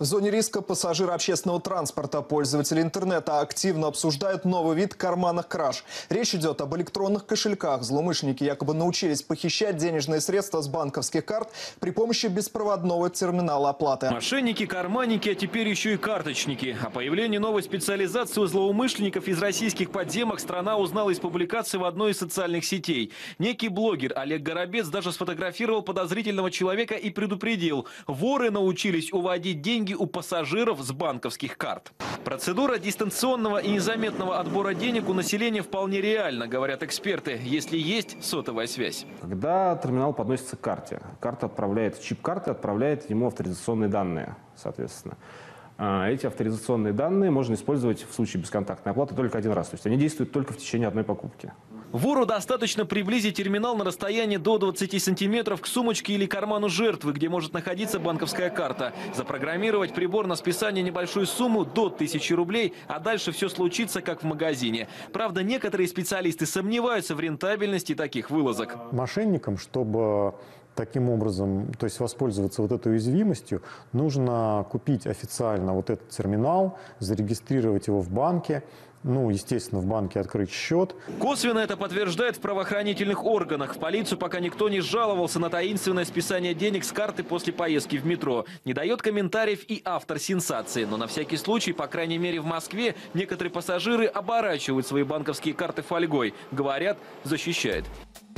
В зоне риска пассажиры общественного транспорта. Пользователи интернета активно обсуждают новый вид карманных краж. Речь идет об электронных кошельках. Злоумышленники якобы научились похищать денежные средства с банковских карт при помощи беспроводного терминала оплаты. Мошенники, карманники, а теперь еще и карточники. О появлении новой специализации у злоумышленников из российских подземок страна узнала из публикации в одной из социальных сетей. Некий блогер Олег Горобец даже сфотографировал подозрительного человека и предупредил: воры научились уводить деньги у пассажиров с банковских карт. Процедура дистанционного и незаметного отбора денег у населения вполне реальна, говорят эксперты, если есть сотовая связь. Когда терминал подносится к карте, чип карты отправляет ему авторизационные данные, соответственно. Эти авторизационные данные можно использовать в случае бесконтактной оплаты только один раз. То есть они действуют только в течение одной покупки. Вору достаточно приблизить терминал на расстоянии до 20 сантиметров к сумочке или карману жертвы, где может находиться банковская карта. Запрограммировать прибор на списание небольшую сумму до 1000 рублей, а дальше все случится, как в магазине. Правда, некоторые специалисты сомневаются в рентабельности таких вылазок. Мошенникам, чтобы таким образом, то есть воспользоваться вот этой уязвимостью, нужно купить официально вот этот терминал, зарегистрировать его в банке. Ну, естественно, в банке открыть счет. Косвенно это подтверждает в правоохранительных органах. В полицию пока никто не жаловался на таинственное списание денег с карты после поездки в метро. Не дает комментариев и автор сенсации. Но на всякий случай, по крайней мере в Москве, некоторые пассажиры оборачивают свои банковские карты фольгой. Говорят, защищает.